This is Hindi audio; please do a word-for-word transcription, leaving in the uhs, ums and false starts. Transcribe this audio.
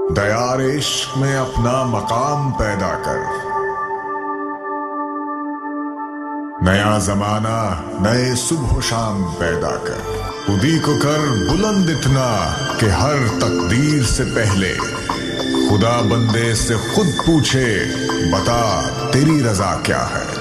दयार इश्क में अपना मकाम पैदा कर। नया जमाना नए सुबह शाम पैदा कर। खुदी को कर बुलंद इतना कि हर तकदीर से पहले खुदा बंदे से खुद पूछे, बता तेरी रजा क्या है।